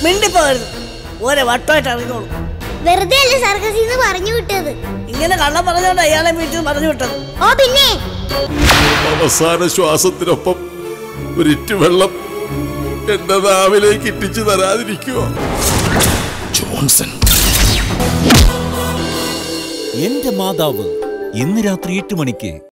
മിണ്ടിപ്പോകരുത്. ഓരോ വട്ടമായിട്ട് അറിഞ്ഞോളൂ. വെറുതെ അല്ലേ സർക്കസിന്ന് പറഞ്ഞു വിട്ടത്. ഇങ്ങനെ കള്ളം പറഞ്ഞോണ്ട് അയാളെ വീട്ടിൽ പറഞ്ഞു വിട്ടത്. ഓ പിന്നെ അവസാന ശ്വാസത്തിനൊപ്പം ഒരിറ്റു വെള്ളം എന്റെ നാവിലേക്ക് ഇട്ടിച്ചു തരാതിരിക്കുമോ? ജോൺസൺ എന്റെ മാതാവ് ഇന്ന് രാത്രി 8 മണിക്ക്.